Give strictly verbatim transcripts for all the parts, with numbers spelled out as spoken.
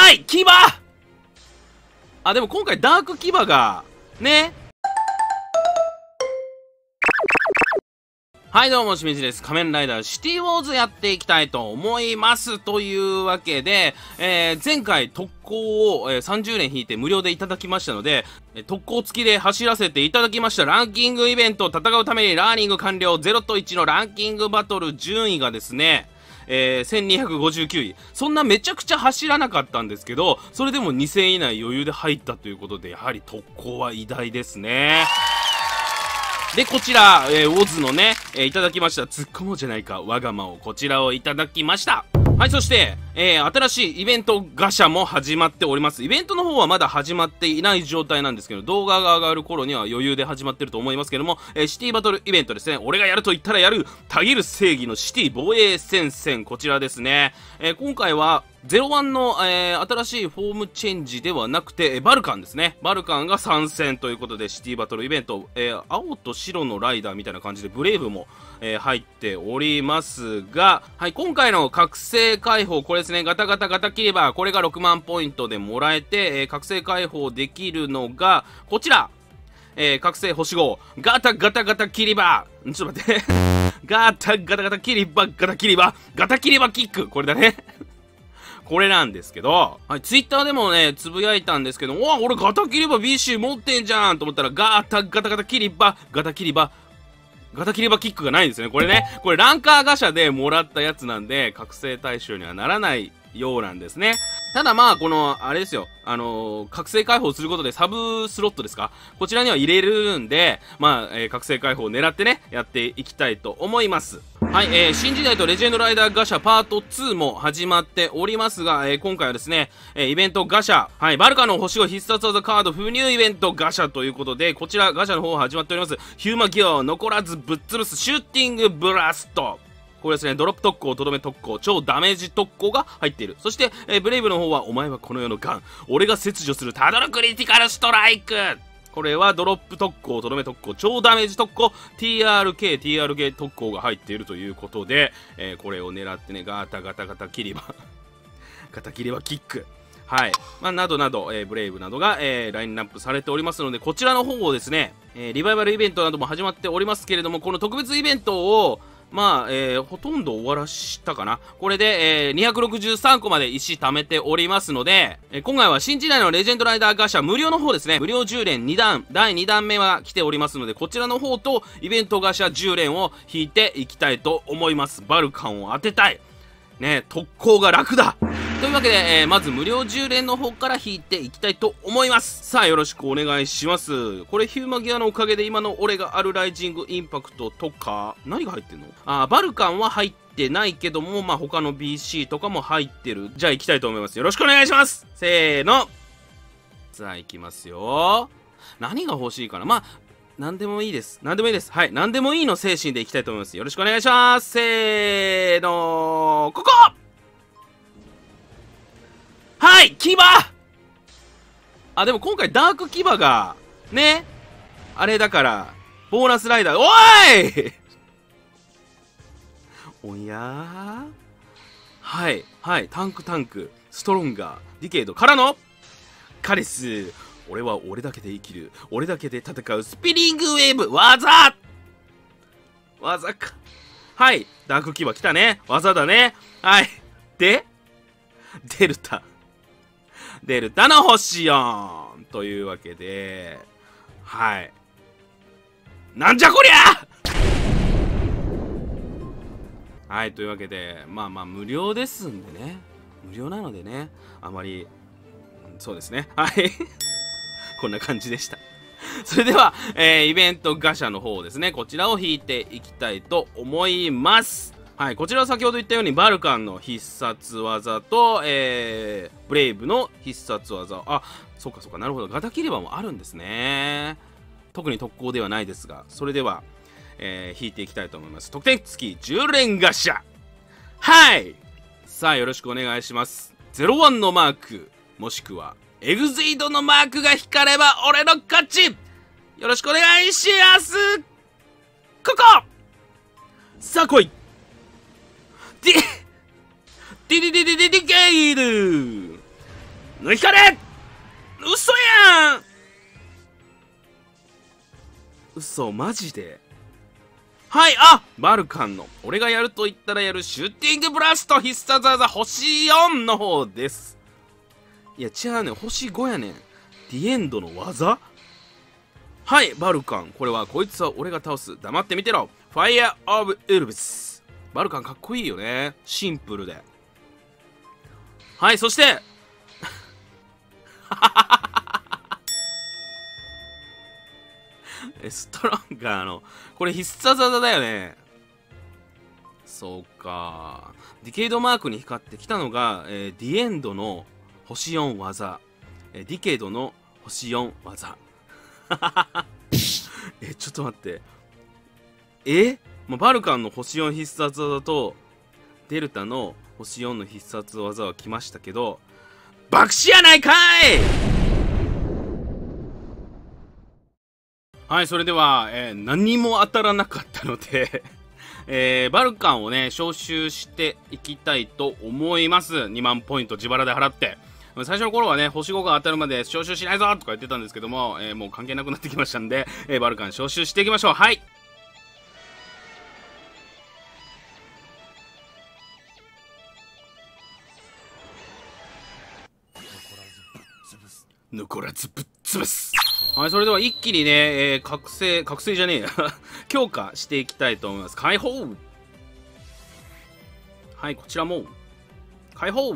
はい、牙。あ、でも今回ダーク牙が、ね。はい、どうも、しめじです。仮面ライダーシティウォーズやっていきたいと思います。というわけで、えー、前回特攻を、えー、さんじゅうねん引いて無料でいただきましたので、えー、特攻付きで走らせていただきましたランキングイベント、戦うためにラーニング完了ゼロといちのランキングバトル順位がですね、えー、せんにひゃくごじゅうきゅうい。そんなめちゃくちゃ走らなかったんですけど、それでもにせんい以内余裕で入ったということで、やはり特攻は偉大ですね。で、こちら、えー、オズのね、えー、いただきました。突っ込もうじゃないか、わがまを、こちらをいただきました。はい、そして、えー、新しいイベントガシャも始まっております。イベントの方はまだ始まっていない状態なんですけど、動画が上がる頃には余裕で始まってると思いますけども、えー、シティバトルイベントですね。俺がやると言ったらやる、たぎる正義のシティ防衛戦線、こちらですね。えー、今回は、ゼロワンの、えー、新しいフォームチェンジではなくて、えー、バルカンですね。バルカンが参戦ということで、シティバトルイベント、えー、青と白のライダーみたいな感じで、ブレイブも、えー、入っておりますが、はい、今回の覚醒解放、これですね、ガタガタガタ切れば、これがろくまんポイントでもらえて、えー、覚醒解放できるのが、こちら、えー、覚醒星ご、ガタガタガタ切りば、ちょっと待って、ガタガタガタ切りば、ガタ切りば、ガタ切りばキック、これだね。これなんですけど、はい、ツイッターでもね、つぶやいたんですけど、わ、俺ガタ切りば ビーシー 持ってんじゃんと思ったら、ガタガタガタ切りば、ガタ切りば、ガタ切りばキックがないんですね。これね、これランカーガシャでもらったやつなんで、覚醒対象にはならないようなんですね。ただまあ、この、あれですよ。あのー、覚醒解放することでサブスロットですか？こちらには入れるんで、まあ、えー、覚醒解放を狙ってね、やっていきたいと思います。はい、えー、新時代とレジェンドライダーガシャパートツーも始まっておりますが、えー、今回はですね、えー、イベントガシャ、はい、バルカの星ご必殺技カード封入イベントガシャということで、こちらガシャの方始まっております。ヒューマギアを残らずぶっ潰すシューティングブラスト。これですね、ドロップ特攻、とどめ特攻、超ダメージ特攻が入っている。そして、えー、ブレイブの方は、お前はこの世のガン。俺が切除するタドルクリティカルストライク。これはドロップ特攻、とどめ特攻、超ダメージ特攻、ティーアールケー、ティーアールケー 特攻が入っているということで、えー、これを狙ってね、ガタガタガタ切りば、ガタ切りばキック。はい。まあ、などなど、えー、ブレイブなどが、えー、ラインナップされておりますので、こちらの方をですね、えー、リバイバルイベントなども始まっておりますけれども、この特別イベントを、まあ、えー、ほとんど終わらしたかな。これで、えー、にひゃくろくじゅうさんこまで石貯めておりますので、えー、今回は新時代のレジェンドライダーガシャ無料の方ですね。無料じゅう連に段、だいにだんめは来ておりますので、こちらの方とイベントガシャじゅう連を引いていきたいと思います。バルカンを当てたい。ね、特攻が楽だ。というわけで、えー、まず無料じゅう連の方から引いていきたいと思います。さあ、よろしくお願いします。これ、ヒューマギアのおかげで今の俺があるライジングインパクトとか、何が入ってんの？あー、バルカンは入ってないけども、まあ、他の ビーシー とかも入ってる。じゃあ、行きたいと思います。よろしくお願いします。せーの。さあ、行きますよ。何が欲しいかな？まあ、何でもいいです。何でもいいです。はい。何でもいいの精神でいきたいと思います。よろしくお願いします。せーの、ここ！はい、牙！あ、でも今回ダーク牙が、ね、あれだから、ボーナスライダー、おーいおやーはい、はい、タンクタンク、ストロンガー、ディケイドからの、カレス、俺は俺だけで生きる、俺だけで戦うスピリングウェーブ、技技か。はい、ダーク牙来たね。技だね。はい。で、デルタ。デルタの星よんというわけで、はい。なんじゃこりゃはい、というわけで、まあまあ無料ですんでね。無料なのでね、あまり、そうですね。はい。こんな感じでした。それでは、えー、イベントガシャの方ですね。こちらを引いていきたいと思います。はい、こちらは先ほど言ったようにバルカンの必殺技と、えー、ブレイブの必殺技。あ、そうかそうか、なるほど。ガタキリバもあるんですね。特に特攻ではないですが、それでは、えー、引いていきたいと思います。得点付きじゅう連ガシャ。はい。さあ、よろしくお願いします。ゼロワンのマーク、もしくは、エグゼイドのマークが光れば俺の勝ち。よろしくお願いします。ここさあ来い。ディディディディディディケイル光れ嘘やん嘘マジではい、あバルカンの俺がやると言ったらやるシューティングブラスト必殺技星よんの方です。いや違うねん、星ごやねん。ディエンドの技。はい、バルカン、これはこいつは俺が倒す、黙って見てろ。ファイアオブウルブス。バルカンかっこいいよね、シンプルで。はい、そしてストロンガーのこれ必殺技だよね。そうか、ディケイドマークに光ってきたのが、えー、ディエンドの星よん技、えー、ディケイドの星よん技えちょっと待って、え、まあ、バルカンの星よん必殺技とデルタの星よんの必殺技は来ましたけど、爆死やないかい。はい、それでは、えー、何も当たらなかったので、えー、バルカンをね、招集していきたいと思います。にまんポイント自腹で払って。最初の頃はね、星ごが当たるまで招集しないぞとか言ってたんですけども、えー、もう関係なくなってきましたんで、えー、バルカン招集していきましょう。はい。残らずぶっ潰す。はい、それでは一気にね、えー、覚醒、覚醒じゃねえや。強化していきたいと思います。解放。はい、こちらも。解放。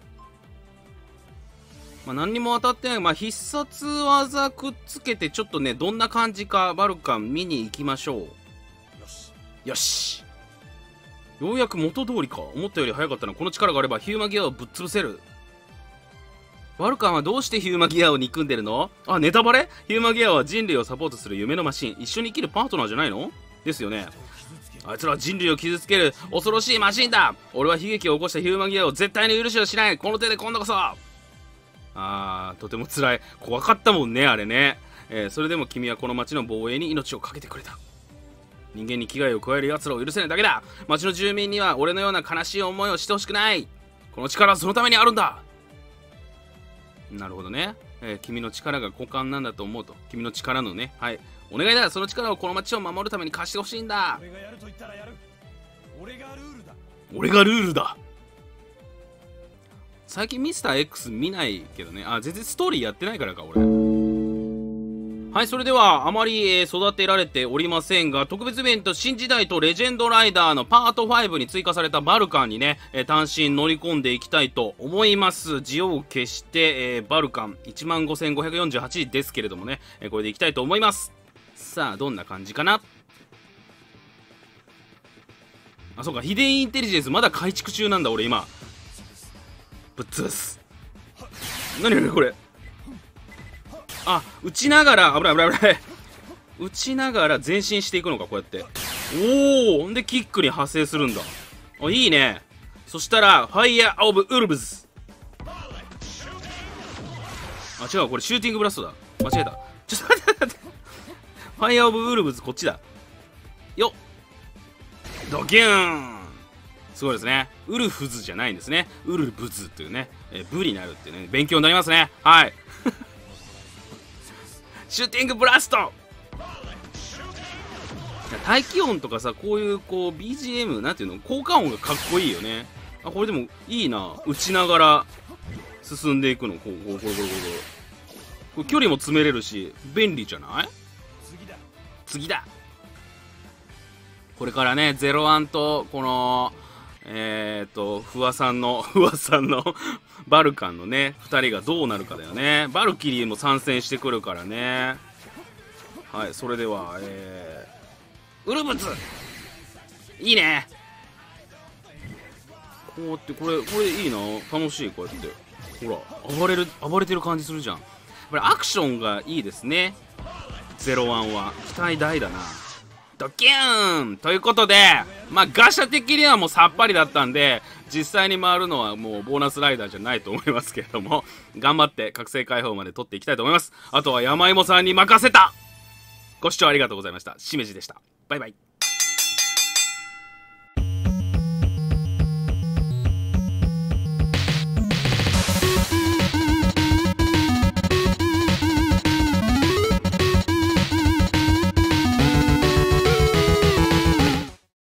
まあ、何にも当たってない。まあ、必殺技くっつけて、ちょっとね、どんな感じか、バルカン見に行きましょう。よし。よし。ようやく元通りか。思ったより早かったな。この力があれば、ヒューマギアをぶっ潰せる。バルカンはどうしてヒューマギアを憎んでるの？あ、ネタバレ？ヒューマギアは人類をサポートする夢のマシン。一緒に生きるパートナーじゃないの？ですよね。あいつらは人類を傷つける恐ろしいマシンだ。俺は悲劇を起こしたヒューマギアを絶対に許しはしない。この手で今度こそ。あー、とても辛い。怖かったもんね、あれね。えー、それでも君はこの町の防衛に命を懸けてくれた。人間に危害を加える奴らを許せないだけだ。町の住民には俺のような悲しい思いをしてほしくない。この力はそのためにあるんだ。なるほどね、えー、君の力が股間なんだと思うと。君の力のね、はい、お願いだ。その力をこの町を守るために貸してほしいんだ。俺がやると言ったらやる。俺がルールだ。俺がルールだ。最近ミスター X 見ないけどね。あ、全然ストーリーやってないからか俺。はい、それではあまり、えー、育てられておりませんが、特別イベント新時代とレジェンドライダーのパートごに追加されたバルカンにね、えー、単身乗り込んでいきたいと思います。ジオを消して、えー、バルカン いちまんごせんごひゃくよんじゅうはち ですけれどもね、えー、これでいきたいと思います。さあ、どんな感じかな。あ、そうか、ヒデンインテリジェンスまだ改築中なんだ俺今。ぶっ潰す。なになにこれ。あ、撃ちながら、危ない危ない危ない。撃ちながら前進していくのか、こうやって。おお、ほんでキックに派生するんだ。あ、いいね。そしたら、ファイヤーオブウルブズ。あ、違う、これシューティングブラストだ。間違えた。ちょっと待って待って。ファイヤーオブウルブズ、こっちだ。よっ。ドキューン。すごいですね。ウルフズじゃないんですね。ウルブズっていうね。え、ブになるっていうね。勉強になりますね。はい。シューティングブラスト。大気音とかさ、こういうこう ビージーエム なんていうの、効果音がかっこいいよね。あ、これでもいいな。打ちながら進んでいくの。こうこうこうこうこうこれ距離も詰めれるし便利じゃない？次だ次だ。これからね、ゼロワンとこのえっとフワさんのフワさんのバルカンのねふたりがどうなるかだよね。バルキリーも参戦してくるからね。はい、それではえー、ウルブツいいね。こうやってこれこれいいな。楽しい。こうやってほら暴れる暴れてる感じするじゃん。これアクションがいいですね。ゼロワンは期待大だな。ドキューンということで、まあガシャ的にはもうさっぱりだったんで、実際に回るのはもうボーナスライダーじゃないと思いますけれども、頑張って覚醒解放まで取っていきたいと思います。あとは山芋さんに任せた。ご視聴ありがとうございました。しめじでした。バイバイ。